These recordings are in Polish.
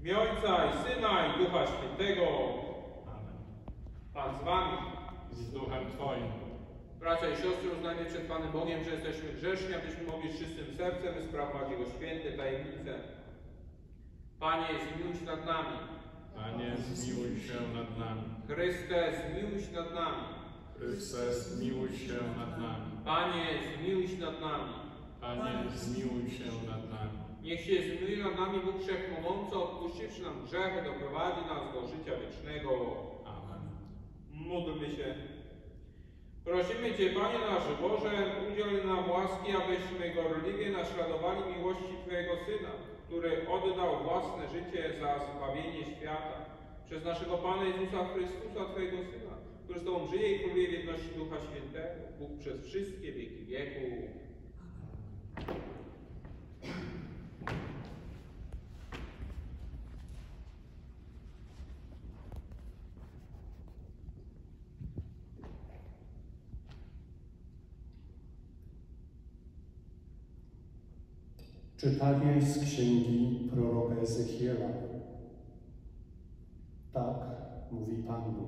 W imię Ojca i Syna i Ducha Świętego. Amen. Pan z wami. Z duchem Twoim. Bracia i siostry, uznajmy przed Panem Bogiem, że jesteśmy grzeszni, abyśmy mogli z czystym sercem sprawować Jego święte tajemnice. Panie, zmiłuj się nad nami. Panie, zmiłuj się nad nami. Chryste, zmiłuj się nad nami. Chryste, zmiłuj się nad nami. Panie, zmiłuj się nad nami. Panie, zmiłuj się nad nami. Niech się zmiłuje nad nami Bóg Wszechmogący, odpuściwszy nam grzechy, doprowadzi nas do życia wiecznego. Amen. Módlmy się. Prosimy Cię, Panie nasz Boże, udziel nam łaski, abyśmy gorliwie naśladowali miłości Twojego Syna, który oddał własne życie za zbawienie świata. Przez naszego Pana Jezusa Chrystusa, Twojego Syna, który z Tobą żyje i króluje w jedności Ducha Świętego, Bóg przez wszystkie wieki wieków. Czytanie z księgi proroka Ezechiela. Tak mówi Pan Bóg.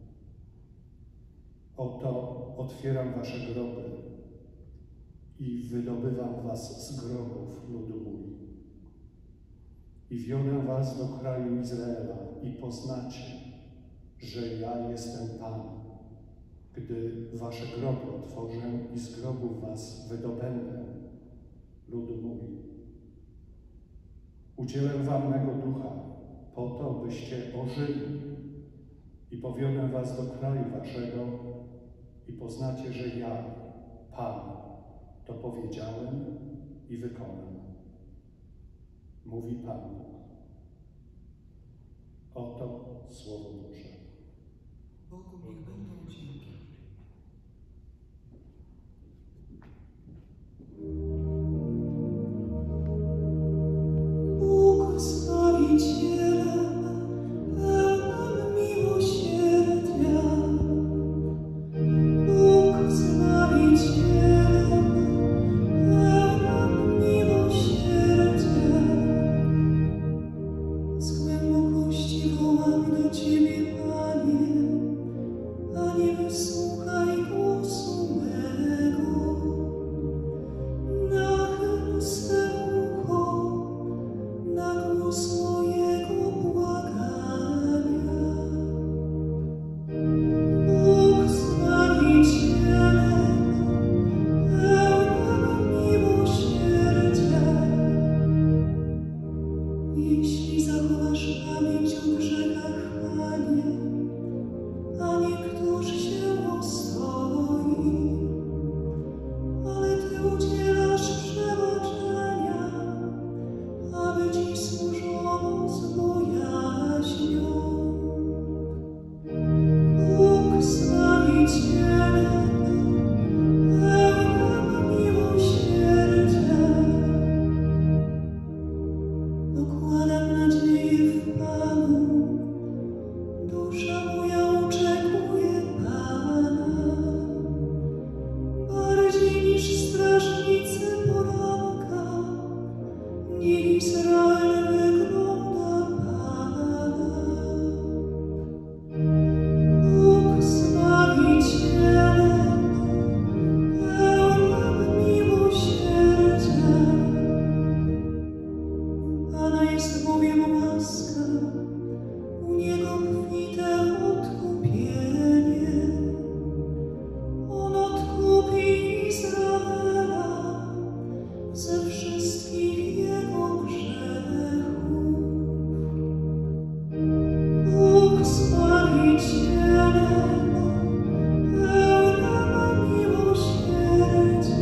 Oto otwieram wasze groby i wydobywam was z grobów, ludu mój. I wiodę was do kraju Izraela i poznacie, że ja jestem Pan, gdy wasze groby otworzę i z grobów was wydobędę, ludu mój. Udzielę wam mego ducha, po to, byście ożyli i powiodę was do kraju waszego i poznacie, że ja, Pan, to powiedziałem i wykonam. Mówi Pan Bóg. Oto Słowo Boże. Bogu niech będą dzięki. Bóg Zbawicielem, pełnym miłosierdzia. Bóg Zbawicielem, pełnym miłosierdzia. Z głębokości wołam do Ciebie, Panie, a nie wysłuchaj głosu mego. Nachyl swe ucho na głos mojego błagania. Bóg Zbawicielem, pełnym miłosierdzia. Jeśli zachowasz pamięć o grzechach, Panie, a niektórzy się ostoi, ale Ty udzielasz przebaczenia, aby Ci służono z bojaźnią. Bóg Zbawicielem, pełnym miłosierdzia. Pokładam nadzieję w Panu, dusza moja oczekuje Pana. Bardziej niż strażnicy poranka, niech Izrael wygląda Pana. Bóg Zbawicielem, pełnym miłosierdzia. Pana jest bowiem łaska, u Niego obfite odkupienie. On odkupi Izraela ze wszystkich jego grzechów. Bóg Zbawicielem, pełnym miłosierdzia.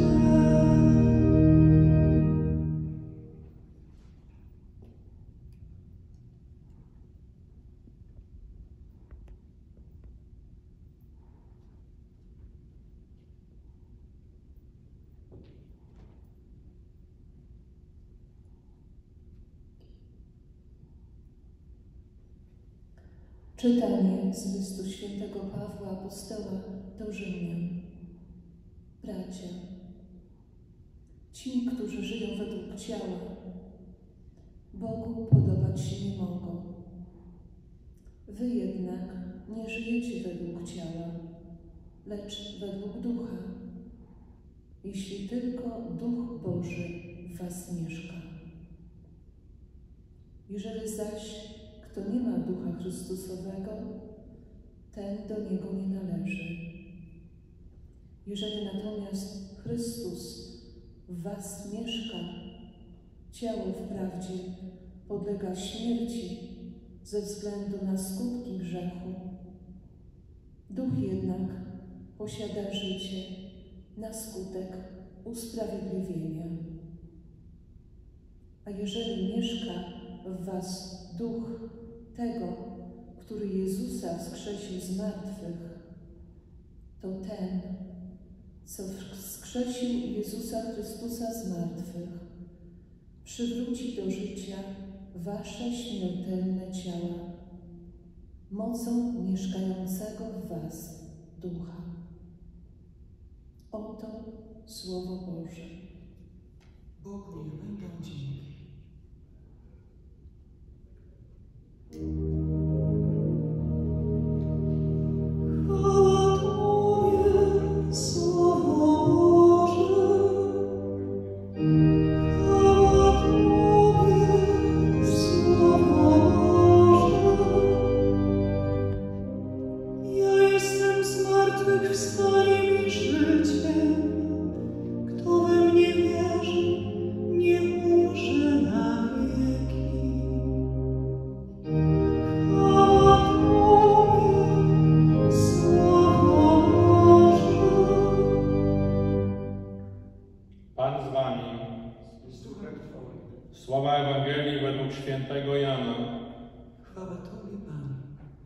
Czytanie z listu świętego Pawła Apostoła do Rzymian. Bracia, ci, którzy żyją według ciała, Bogu podobać się nie mogą. żyjecie według ciała, lecz według ducha, jeśli tylko Duch Boży w was mieszka. Jeżeli zaś kto nie ma Ducha Chrystusowego, ten do Niego nie należy. Jeżeli natomiast Chrystus w was mieszka, ciało wprawdzie podlega śmierci ze względu na skutki grzechu, Duch jednak posiada życie na skutek usprawiedliwienia. A jeżeli mieszka w was Duch tego, który Jezusa wskrzesił z martwych, to ten, co wskrzesił Jezusa Chrystusa z martwych, przywróci do życia wasze śmiertelne ciała, mocą mieszkającego w was Ducha. Oto Słowo Boże. Bogu niech będą dzięki. Chwała Tobie, Słowo Boże. Chwała Tobie, Słowo Boże. Ja jestem zmartwychwstaniem i życiem. Kto we mnie wierzy, nie umrze na wieki. Chwała Tobie, Słowo Boże. Pan z wami. Z duchem Twoim. Słowa Ewangelii według świętego Jana. Chwała Tobie, Panie.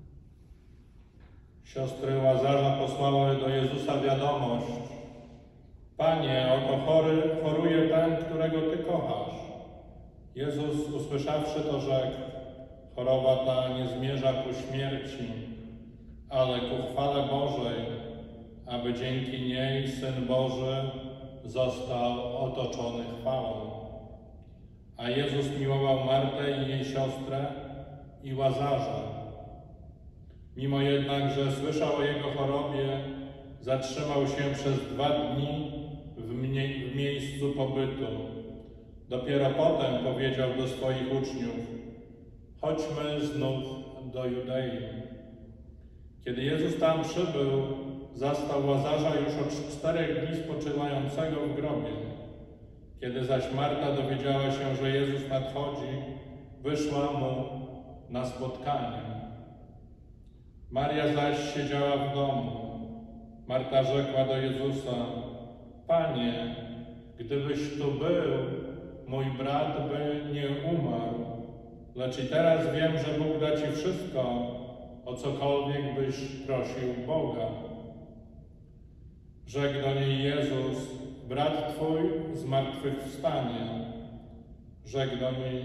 Siostry Łazarza posłały do Jezusa wiadomość: Panie, oto choruje ten, którego Ty kochasz. Jezus, usłyszawszy to, rzekł: choroba ta nie zmierza ku śmierci, ale ku chwale Bożej, aby dzięki niej Syn Boży został otoczony chwałą. A Jezus miłował Martę i jej siostrę i Łazarza. Mimo jednak, że słyszał o jego chorobie, zatrzymał się przez 2 dni w miejscu pobytu. Dopiero potem powiedział do swoich uczniów: chodźmy znów do Judei. Kiedy Jezus tam przybył, zastał Łazarza już od 4 dni spoczywającego w grobie. Kiedy zaś Marta dowiedziała się, że Jezus nadchodzi, wyszła mu na spotkanie. Maria zaś siedziała w domu. Marta rzekła do Jezusa: Panie, gdybyś tu był, mój brat by nie umarł. Lecz i teraz wiem, że Bóg da Ci wszystko, o cokolwiek byś prosił Boga. Rzekł do niej Jezus: brat Twój zmartwychwstanie. Rzekł do niej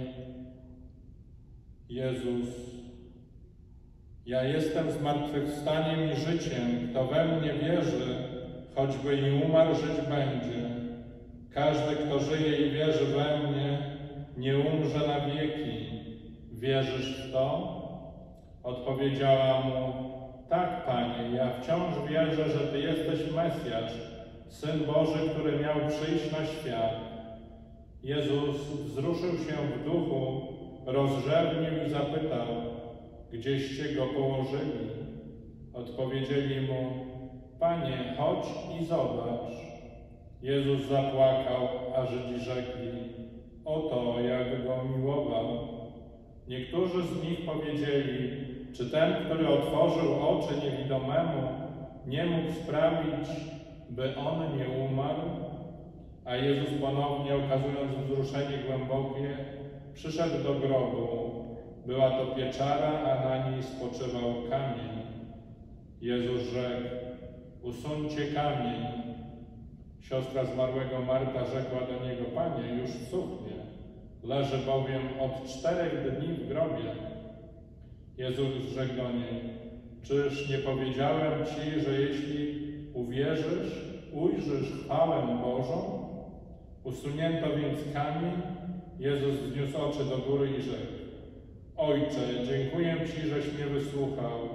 Jezus: ja jestem zmartwychwstaniem i życiem. Kto we mnie wierzy, choćby i umarł, żyć będzie. Każdy, kto żyje i wierzy we mnie, nie umrze na wieki. Wierzysz w to? Odpowiedziała mu: tak, Panie, ja wciąż wierzę, że Ty jesteś Mesjasz, Syn Boży, który miał przyjść na świat. Jezus wzruszył się w duchu, rozrzewnił i zapytał: gdzieście go położyli? Odpowiedzieli mu: Panie, chodź i zobacz. Jezus zapłakał, a Żydzi rzekli: oto jak go miłował. Niektórzy z nich powiedzieli: czy ten, który otworzył oczy niewidomemu, nie mógł sprawić, by on nie umarł? A Jezus ponownie, okazując wzruszenie głębokie, przyszedł do grobu. Była to pieczara, a na niej spoczywał kamień. Jezus rzekł: usuńcie kamień. Siostra zmarłego Marta rzekła do Niego: Panie, już suchnie, leży bowiem od 4 dni w grobie. Jezus rzekł do niej: czyż nie powiedziałem Ci, że jeśli uwierzysz, ujrzysz chwałę Bożą? Usunięto więc kamień. Jezus wzniósł oczy do góry i rzekł: Ojcze, dziękuję Ci, żeś mnie wysłuchał.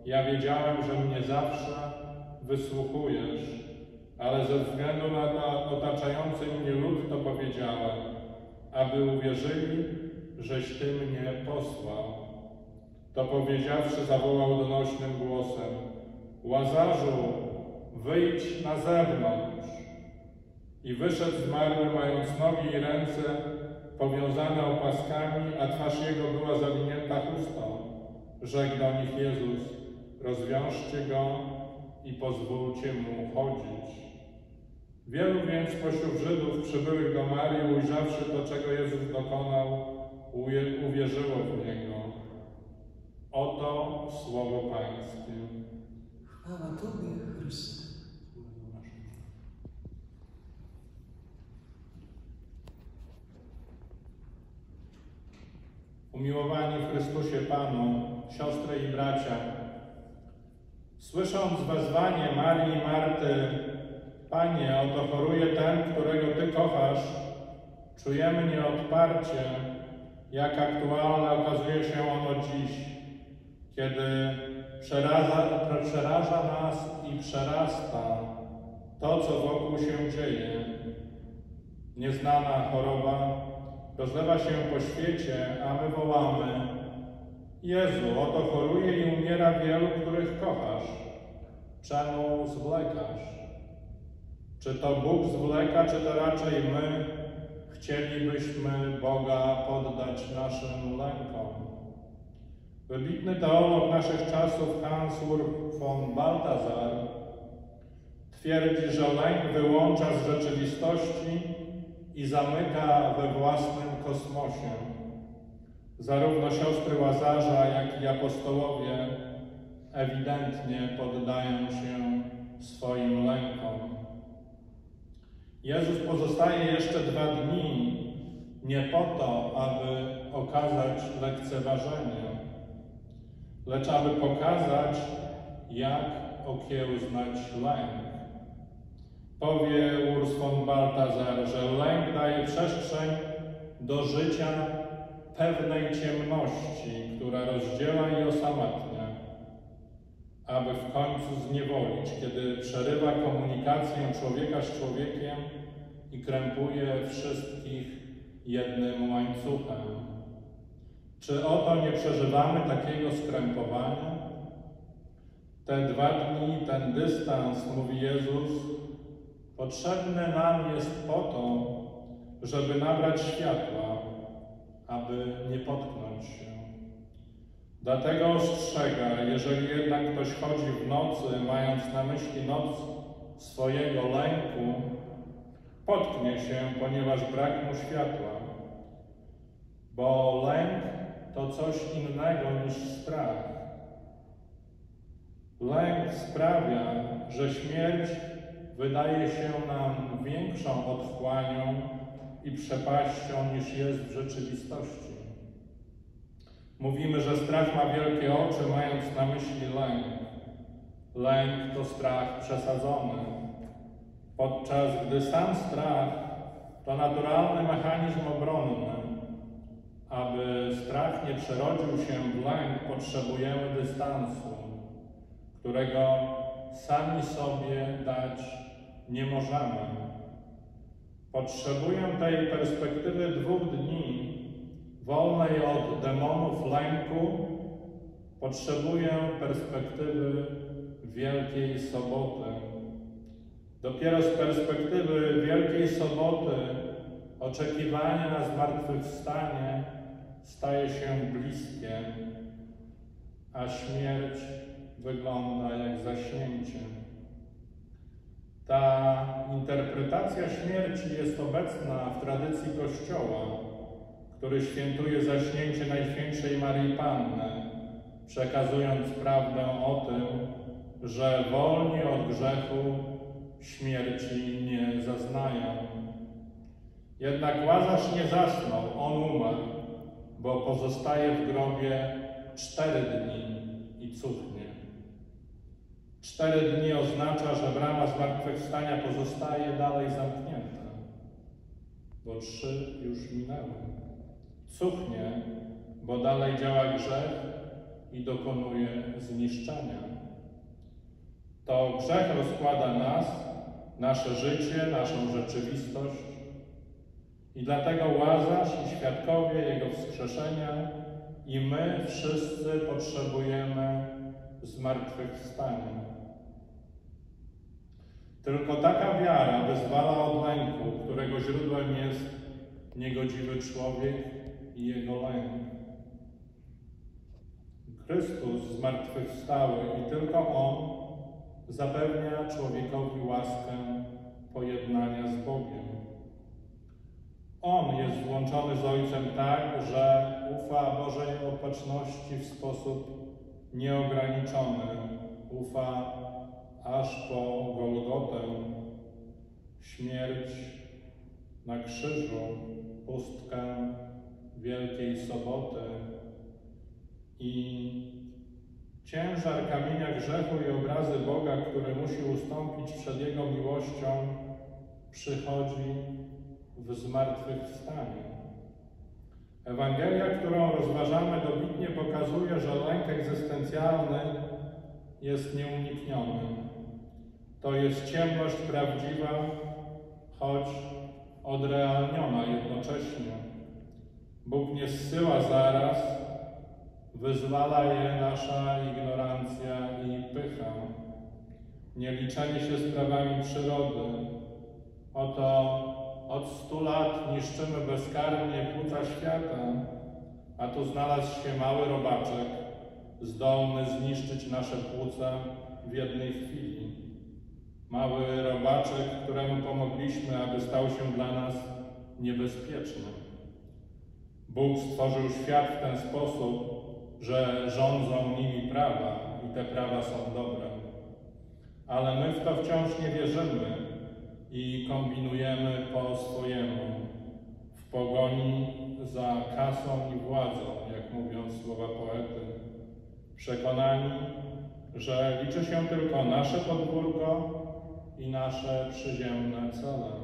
ja wiedziałem, że mnie zawsze wysłuchujesz, ale ze względu na otaczający mnie lud to powiedziałem, aby uwierzyli, żeś Ty mnie posłał. To powiedziawszy, zawołał donośnym głosem: Łazarzu, wyjdź na zewnątrz. I wyszedł zmarły, mając nogi i ręce powiązane opaskami, a twarz jego była zawinięta chustą. Rzekł do nich Jezus: rozwiążcie go i pozwólcie mu chodzić. Wielu więc spośród Żydów przybyłych do Marii, ujrzawszy to, czego Jezus dokonał, uwierzyło w Niego. Oto słowo Pańskie. Chwała Tobie, Chryste. Umiłowani w Chrystusie Panu, siostry i bracia, słysząc wezwanie Marii i Marty: Panie, oto choruje ten, którego Ty kochasz, czujemy nieodparcie, jak aktualne okazuje się ono dziś, kiedy przeraża nas i przerasta to, co wokół się dzieje. Nieznana choroba rozlewa się po świecie, a my wołamy: Jezu, oto choruje i umiera wielu, których kochasz. Czemu zwlekasz? Czy to Bóg zwleka, czy to raczej my chcielibyśmy Boga poddać naszym lękom? Wybitny teolog naszych czasów Hans-Urs von Balthasar twierdzi, że lęk wyłącza z rzeczywistości i zamyka we własnym kosmosie. Zarówno siostry Łazarza, jak i apostołowie ewidentnie poddają się swoim lękom. Jezus pozostaje jeszcze 2 dni nie po to, aby okazać lekceważenie, lecz aby pokazać, jak okiełznać lęk. Powie Urs von Balthasar, że lęk daje przestrzeń do życia pewnej ciemności, która rozdziela i osamotnia, aby w końcu zniewolić, kiedy przerywa komunikację człowieka z człowiekiem i krępuje wszystkich jednym łańcuchem. Czy oto nie przeżywamy takiego skrępowania? Te 2 dni, ten dystans, mówi Jezus, potrzebny nam jest po to, żeby nabrać światła, aby nie potknąć się. Dlatego ostrzega, jeżeli jednak ktoś chodzi w nocy, mając na myśli noc swojego lęku, potknie się, ponieważ brak mu światła. Bo lęk to coś innego niż strach. Lęk sprawia, że śmierć wydaje się nam większą otchłanią i przepaścią niż jest w rzeczywistości. Mówimy, że strach ma wielkie oczy, mając na myśli lęk. Lęk to strach przesadzony, podczas gdy sam strach to naturalny mechanizm obronny. Aby strach nie przerodził się w lęk, potrzebujemy dystansu, którego sami sobie dać nie możemy. Potrzebuję tej perspektywy 2 dni, wolnej od demonów lęku. Potrzebuję perspektywy Wielkiej Soboty. Dopiero z perspektywy Wielkiej Soboty oczekiwanie na zmartwychwstanie staje się bliskie, a śmierć wygląda jak zaśnięcie. Ta interpretacja śmierci jest obecna w tradycji Kościoła, który świętuje zaśnięcie Najświętszej Maryi Panny, przekazując prawdę o tym, że wolni od grzechu śmierci nie zaznają. Jednak Łazarz nie zasnął, on umarł, bo pozostaje w grobie 4 dni i cuchnie. 4 dni oznacza, że brama zmartwychwstania pozostaje dalej zamknięta, bo 3 już minęły. Cuchnie, bo dalej działa grzech i dokonuje zniszczenia. To grzech rozkłada nas, nasze życie, naszą rzeczywistość i dlatego Łazarz i świadkowie Jego wskrzeszenia i my wszyscy potrzebujemy zmartwychwstania. Tylko taka wiara wyzwala od lęku, którego źródłem jest niegodziwy człowiek i jego lęk. Chrystus zmartwychwstały i tylko On zapewnia człowiekowi łaskę pojednania z Bogiem. On jest złączony z Ojcem tak, że ufa Bożej opatrzności w sposób nieograniczony. Ufa aż po Golgotę, śmierć na krzyżu, pustkę Wielkiej Soboty i ciężar kamienia grzechu i obrazy Boga, który musi ustąpić przed Jego miłością, przychodzi w zmartwychwstaniu. Ewangelia, którą rozważamy, dobitnie pokazuje, że lęk egzystencjalny jest nieunikniony. To jest ciemność prawdziwa, choć odrealniona jednocześnie. Bóg nie zsyła zaraz, wyzwala je nasza ignorancja i pycha, nieliczenie się z prawami przyrody. Oto od 100 lat niszczymy bezkarnie płuca świata, a tu znalazł się mały robaczek, zdolny zniszczyć nasze płuca w jednej chwili. Mały robaczek, któremu pomogliśmy, aby stał się dla nas niebezpieczny. Bóg stworzył świat w ten sposób, że rządzą nimi prawa i te prawa są dobre. Ale my w to wciąż nie wierzymy i kombinujemy po swojemu, w pogoni za kasą i władzą, jak mówią słowa poety, przekonani, że liczy się tylko nasze podwórko i nasze przyziemne cele.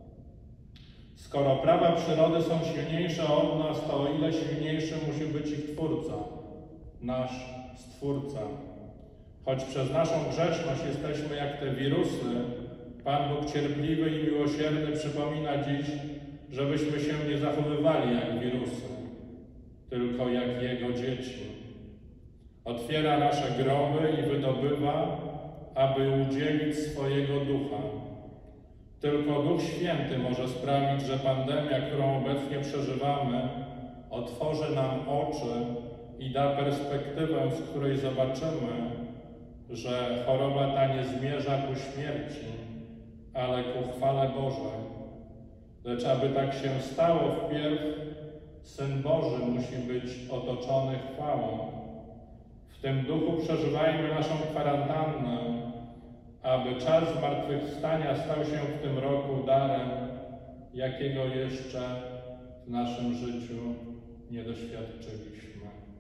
Skoro prawa przyrody są silniejsze od nas, to o ile silniejszy musi być ich Twórca, nasz Stwórca. Choć przez naszą grzeszność jesteśmy jak te wirusy, Pan Bóg cierpliwy i miłosierny przypomina dziś, żebyśmy się nie zachowywali jak wirusy, tylko jak Jego dzieci. Otwiera nasze groby i wydobywa, aby udzielić swojego Ducha. Tylko Duch Święty może sprawić, że pandemia, którą obecnie przeżywamy, otworzy nam oczy i da perspektywę, z której zobaczymy, że choroba ta nie zmierza ku śmierci, ale ku chwale Bożej. Lecz aby tak się stało, wpierw Syn Boży musi być otoczony chwałą. W tym duchu przeżywajmy naszą kwarantannę, aby czas zmartwychwstania stał się w tym roku darem, jakiego jeszcze w naszym życiu nie doświadczyliśmy.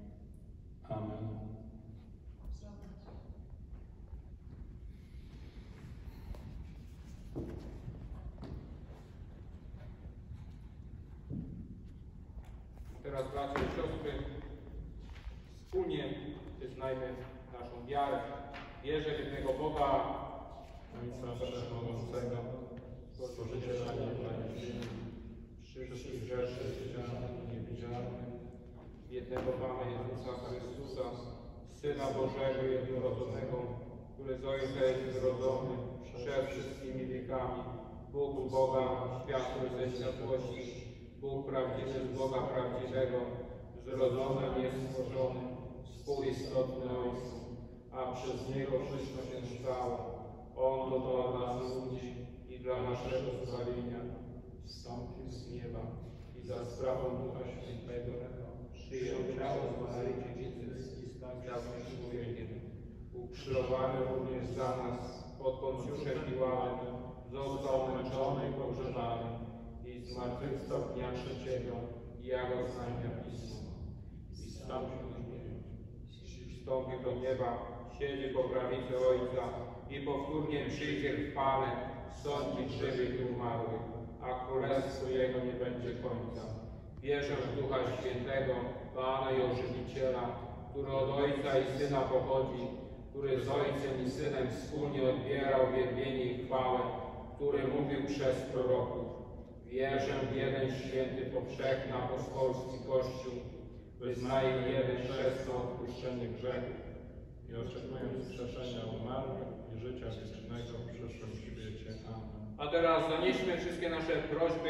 Amen. Teraz, bracia i siostry, wspólnie wyznajmy naszą wiarę. Wierzę w jednego Boga, Ojca Wszechmogącego, Stworzyciela nieba i ziemi, wszystkich rzeczy widzialnych i niewidzialnych, w jednego Pana Jezusa Chrystusa, Syna Bożego jednorodzonego, który z Ojca jest zrodzony przed wszystkimi wiekami, Bóg z Boga, światłość ze światłości, Bóg prawdziwy z Boga prawdziwego, zrodzony, niestworzony, współistotny Ojcu, a przez Niego wszystko się stało. On to dla nas ludzi i dla naszego zbawienia wstąpił z nieba i za sprawą Ducha Świętego przyjął ciało z Maryi Dziewicy i stał się człowiekiem. Ukrzyżowany również za nas pod Poncjuszem Piłatem, został męczony i pogrzebany i zmartwychwstał dnia trzeciego, jak oznajmia Pismo. I stał się niebie. Wstąpił do nieba, siedzi po prawicy Ojca i powtórnie przyjdzie w chwale sądzić żywych i umarłych, a królestwo Jego nie będzie końca. Wierzę w Ducha Świętego, Pana i Ożywiciela, który od Ojca i Syna pochodzi, który z Ojcem i Synem wspólnie odbierał wielbienie i chwałę, który mówił przez proroków. Wierzę w jeden święty, powszechny, apostolski Kościół, wyznaję jeden chrzest na odpuszczenie grzechów i oczekuję wskrzeszenia umarłych i życia wiecznego w przyszłym świecie. Amen. A teraz zanieśmy wszystkie nasze prośby,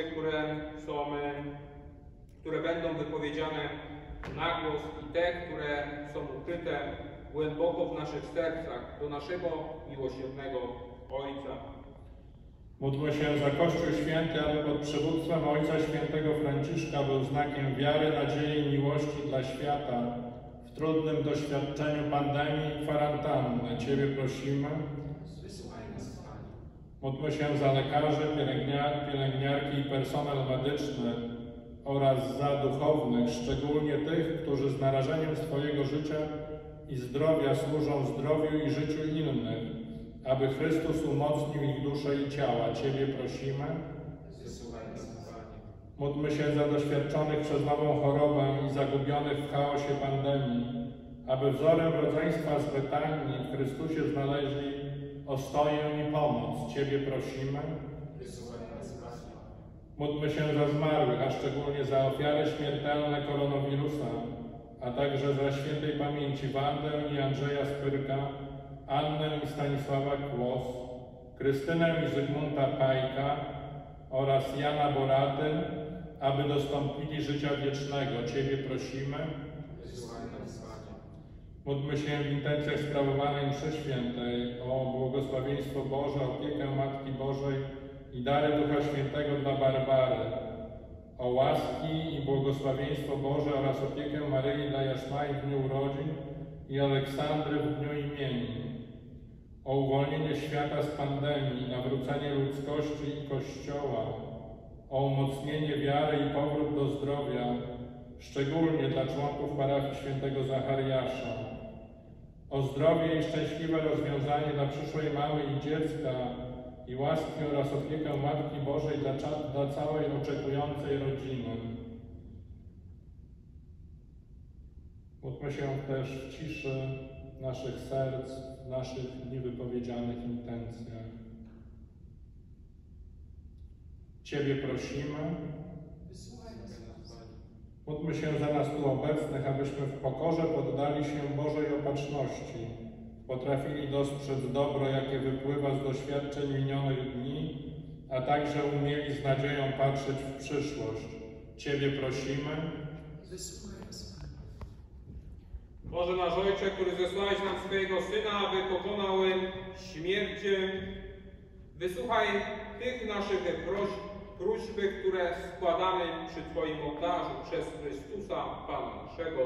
które będą wypowiedziane na głos i te, które są ukryte głęboko w naszych sercach, do naszego miłosiernego Ojca. Módlmy się za Kościół Święty, aby pod przywództwem Ojca Świętego Franciszka był znakiem wiary, nadziei i miłości dla świata w trudnym doświadczeniu pandemii i kwarantanny. Ciebie prosimy. Wysłuchaj nas, Panie. Módlmy się za lekarzy, pielęgniarki i personel medyczny oraz za duchownych, szczególnie tych, którzy z narażeniem swojego życia i zdrowia służą zdrowiu i życiu innych, aby Chrystus umocnił ich duszę i ciała. Ciebie prosimy. Wysłuchaj nas, Panie. Módlmy się za doświadczonych przez nową chorobę i zagubionych w chaosie pandemii, aby wzorem rodzeństwa z Betanii w Chrystusie znaleźli ostoję i pomoc. Ciebie prosimy. Wysłuchaj nas, Panie. Módlmy się za zmarłych, a szczególnie za ofiary śmiertelne koronawirusa, a także za świętej pamięci Wandę i Andrzeja Spyrka, Annę i Stanisława Kłos, Krystynę i Zygmunta Pajka oraz Jana Boraty, aby dostąpili życia wiecznego. Ciebie prosimy. Wysłuchaj nas, Panie. Módlmy się w intencjach sprawowanej mszy świętej o błogosławieństwo Boże, opiekę Matki Bożej i dary Ducha Świętego dla Barbary, o łaski i błogosławieństwo Boże oraz opiekę Maryi dla Jasmai w dniu urodzin i Aleksandry w dniu imienin, o uwolnienie świata z pandemii, nawrócenie ludzkości i Kościoła, o umocnienie wiary i powrót do zdrowia, szczególnie dla członków parafii świętego Zachariasza, o zdrowie i szczęśliwe rozwiązanie dla przyszłej mamy i dziecka i łaski oraz opiekę Matki Bożej dla całej oczekującej rodziny. Módlmy się też w ciszy naszych serc, w naszych niewypowiedzianych intencjach. Ciebie prosimy. Wysłuchaj nas, Panie. Módlmy się za nas tu obecnych, abyśmy w pokorze poddali się Bożej opatrzności, potrafili dostrzec dobro, jakie wypływa z doświadczeń minionych dni, a także umieli z nadzieją patrzeć w przyszłość. Ciebie prosimy. Wysłuchaj nas, Panie. Boże nasz Ojcze, który zesłałeś nam swojego Syna, aby pokonał śmierć, wysłuchaj tych naszych próśb, które składamy przy Twoim ołtarzu przez Chrystusa, Pana naszego.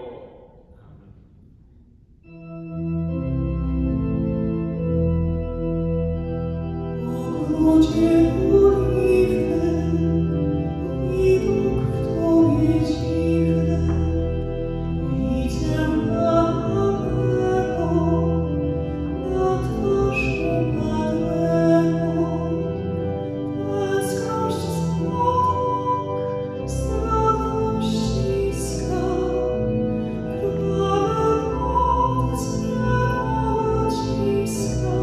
Ogrodzie oliwnym, widok w Tobie dziwny, widzę Pana mego, na twarz upadłego. Tęskność zwłok, stratą ściska, krwawy pot z niego wyciska.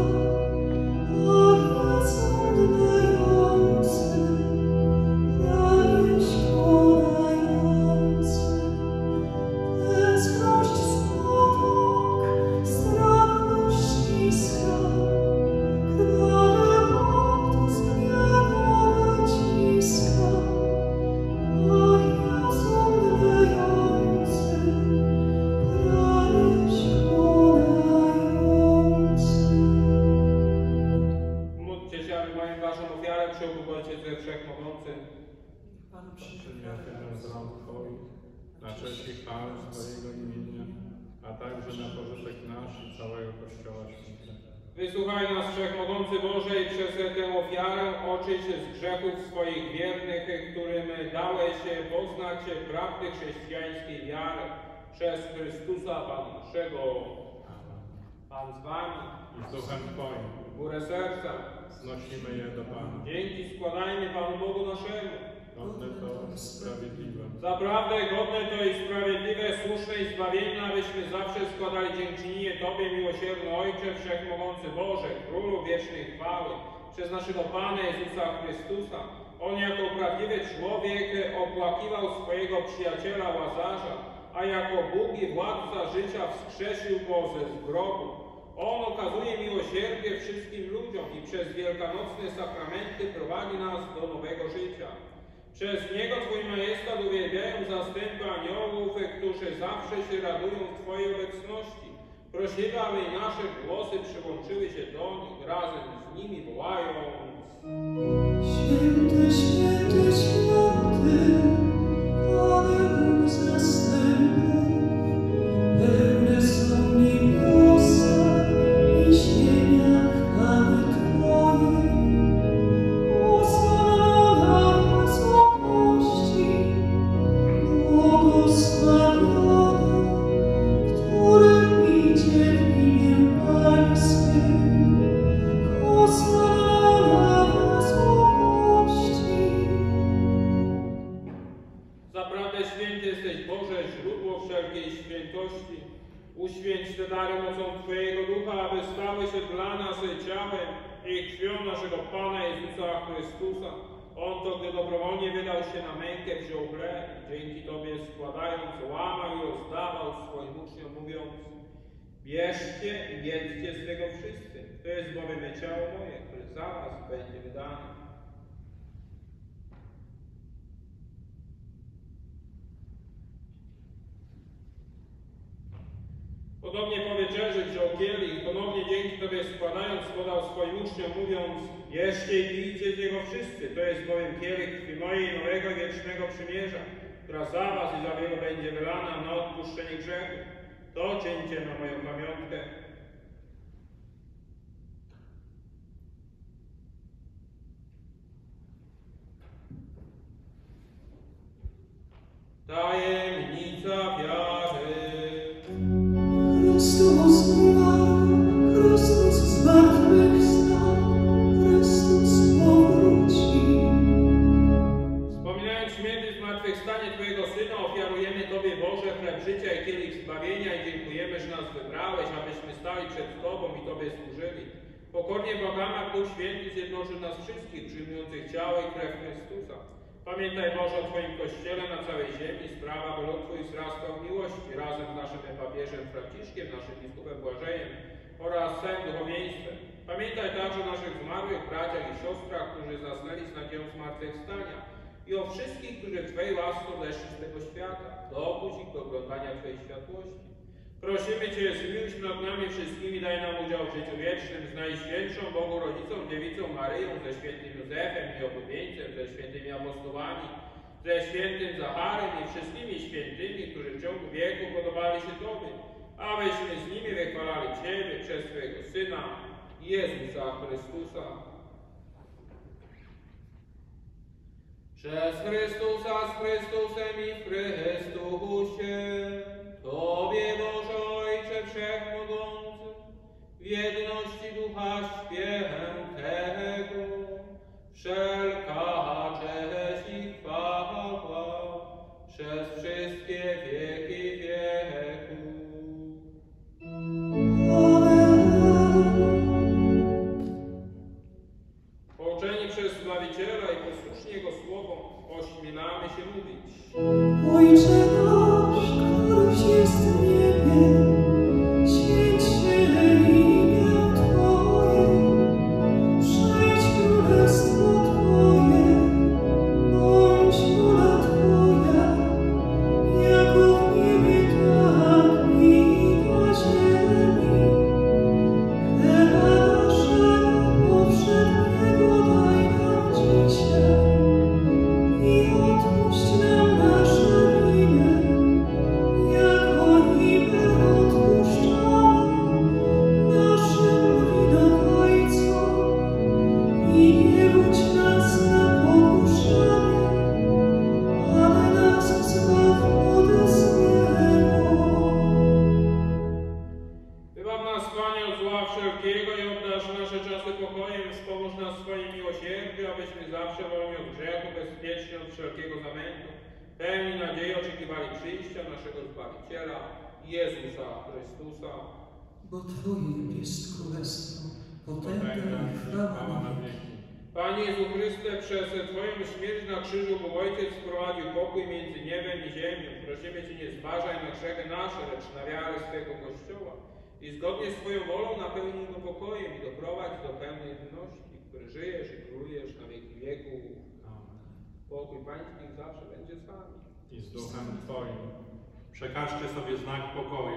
Módlcie się, aby moją waszą ofiarę przyjął Ojciec Wszechmogący. Pan Przyjmie ofiarę z rąk Twoich, na cześć i chwałę swojego imienia, a także na pożytek nasz i całego Kościoła Świętego. Wysłuchaj nas, Wszechmogący Boże, i przez tę ofiarę oczyść z grzechów swoich wiernych, którym dałeś poznać prawdy chrześcijańskiej wiary przez Chrystusa, Pana naszego. Pan z wami. I z Duchem Twoim Górę serca. znosimy je do Pana. Dzięki składajmy Panu Bogu naszemu. godne to sprawiedliwe. Zaprawdę godne to i sprawiedliwe, słuszne i zbawienne, abyśmy zawsze składali dziękczynienie Tobie, miłosierny Ojcze, Wszechmogący Boże, Królu wiecznej chwały, przez naszego Pana Jezusa Chrystusa. On jako prawdziwy człowiek opłakiwał swojego przyjaciela Łazarza, a jako Bóg i władca życia wskrzesił go ze grobu. On okazuje miłosierdzie wszystkim ludziom i przez wielkanocne sakramenty prowadzi nas do nowego życia. Przez Niego Twój Majestat uwielbiają zastępy aniołów, którzy zawsze się radują w Twojej obecności. Prosimy, aby nasze głosy przyłączyły się do nich, razem z nimi wołając: Święty, święty, święty, Panie Bóg zastępów, pełne są niebiosa i ziemia chwały Twojej. Hosanna na wysokości, błogosławiony, który idzie w imię Pańskim. Hosanna na wysokości. Zaprawdę święty jesteś, Boże, źródło wszelkiej świętości. Uświęć te dary mocą Twojego Ducha, aby stały się dla nas ciałem i krwią naszego Pana Jezusa Chrystusa. On to, gdy dobrowolnie wydał się na mękę, wziął chleb i dzięki Tobie składając, łamał i rozdawał swoim uczniom, mówiąc: bierzcie i jedzcie z tego wszyscy. To jest bowiem ciało moje, które za was będzie wydane. Podobnie po wieczerzy wziął kielich, ponownie dzięki Tobie składając, podał swoim uczniom, mówiąc: bierzcie i pijcie z niego wszyscy. To jest bowiem kielich krwi mojej nowego wiecznego przymierza, która za was i za wielu będzie wylana na odpuszczenie grzechu. To czyńcie na moją pamiątkę. Tajemnica wiary. Chrystus umarł, Chrystus zmartwychwstał, Chrystus powróci. Wspominając śmierć i zmartwychwstanie Twojego Syna, ofiarujemy Tobie, Boże, chleb życia i kielich zbawienia i dziękujemy, że nas wybrałeś, abyśmy stali przed Tobą i Tobie służyli. Pokornie błagamy, aby Duch Święty zjednoczył nas wszystkich, przyjmujących ciało i krew Chrystusa. Pamiętaj, Boże, o Twoim Kościele na całej ziemi, sprawa, by lud Twój wzrastał w miłości, razem z naszym papieżem Franciszkiem, naszym biskupem Błażejem oraz całym duchowieństwem. Pamiętaj także o naszych zmarłych braciach i siostrach, którzy zasnęli z nadzieją zmartwychwstania i o wszystkich, którzy w Twojej łasce odeszli z tego świata. Dopuść ich do oglądania Twojej światłości. Prosimy Cię, zmiłuj się nad nami wszystkimi, daj nam udział w życiu wiecznym z Najświętszą Bogu Rodzicą, Dziewicą Maryją, ze świętym Józefem i oblubieńcem, ze świętymi apostołami, ze świętym Zacharem i wszystkimi świętymi, którzy w ciągu wieku podobali się Tobie, abyśmy z nimi wychwalali Ciebie przez Twojego Syna, Jezusa Chrystusa. Przez Chrystusa, z Chrystusem i w Chrystusie, Tobie, Boże Ojcze Wszechmogący, w jedności Ducha Świętego, wszelka cześć i chwała przez wszystkie wieki wieków. Pouczeni przez Zbawiciela i posłuszni Jego słowom, ośmielamy się mówić: Ojcze nasz, któryś jest w niebie, święć się imię Twoje, przyjdź królestwo Twoje, bądź wola Twoja, jako w niebie, tak i na ziemi. Chleba naszego powszedniego daj nam dzisiaj i odpuść nam nasze winy, jako i my odpuszczamy naszym winowajcom. I nie wódź nas na pokuszenie, ale nas zbaw ode złego. Wybaw nas, Panie, od zła wszelkiego i oddasz nasze czasy pokojem wspomóż nas swoim miłosierdziu, abyśmy zawsze wolni od grzechu, bezpieczni od wszelkiego zamętu, pełni nadziei oczekiwali przyjścia naszego Zbawiciela, Jezusa Chrystusa. Bo Twoje jest królestwo, potęga i chwała na wieki. Panie Jezu Chryste, przez Twoją śmierć na krzyżu, bo Ojciec wprowadził pokój między niebem i ziemią. Prosimy Cię, nie zważaj na grzechy nasze, lecz na wiarę swego Kościoła. I zgodnie z Twoją wolą napełnij go pokojem i doprowadź do pełnej jedności, który żyjesz i królujesz na wieki wieków. Pokój Pański zawsze będzie z Wami. I z duchem Twoim. Przekażcie sobie znak pokoju.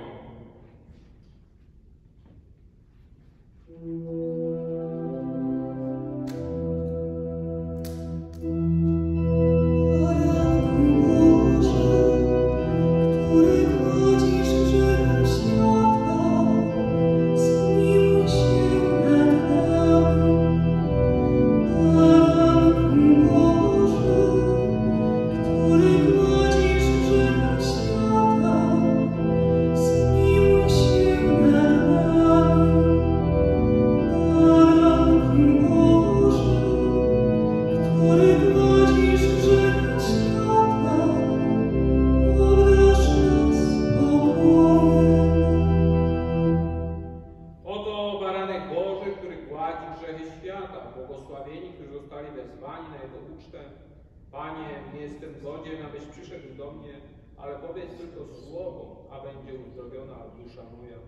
Błogosławieni, którzy zostali wezwani na Jego ucztę. Panie, nie jestem godzien, abyś przyszedł do mnie, ale powiedz tylko słowo, a będzie uzdrowiona dusza moja.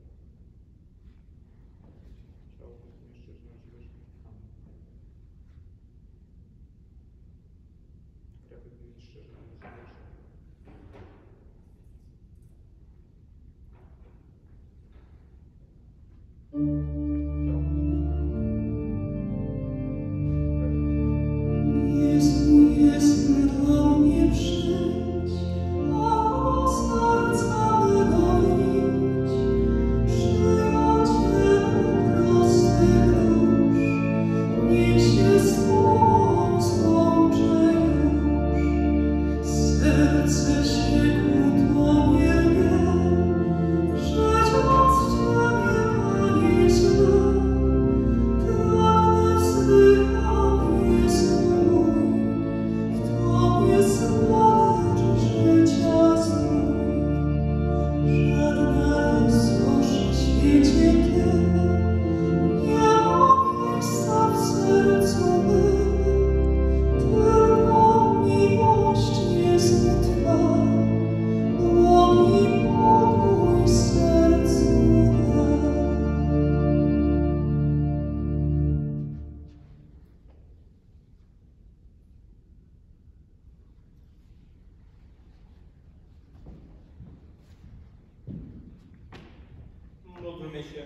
Módlmy się.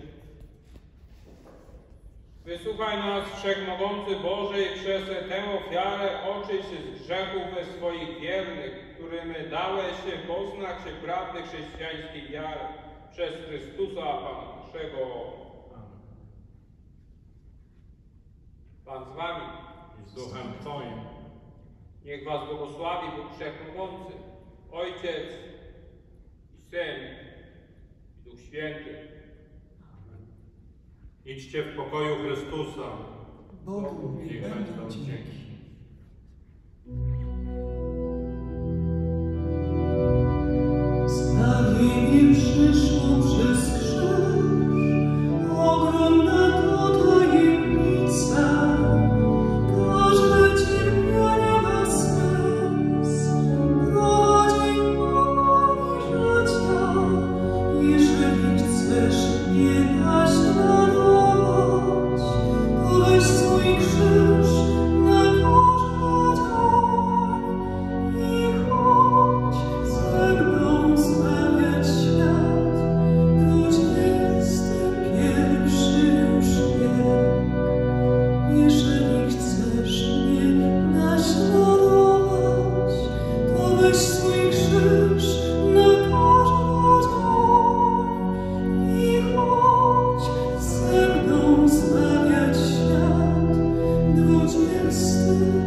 Wysłuchaj nas, Wszechmogący Boże, i przez tę ofiarę oczyść z grzechów swoich wiernych, którym dałeś poznać prawdy chrześcijańskiej wiary przez Chrystusa Pana naszego. Pan z wami. I z duchem Twoim. Niech was błogosławi Bóg Wszechmogący, Ojciec i Syn i Duch Święty. Idźcie w pokoju Chrystusa. Bogu Niech niech będą będą dzięki. dzięki. Zbawienie przyszło przez krzyż, ogromna to tajemnica. Każde cierpienie ma sens, prowadzi powoli życia. Jeżeli chcesz nie naśladować, to weź swój krzyż na każdy dzień i chodź ze mną zbawiać świat. XXI już wiek. Jeżeli chcesz mnie naśladować, to weź swój krzyż na każdy dzień i chodź ze mną zbawiać świat. XX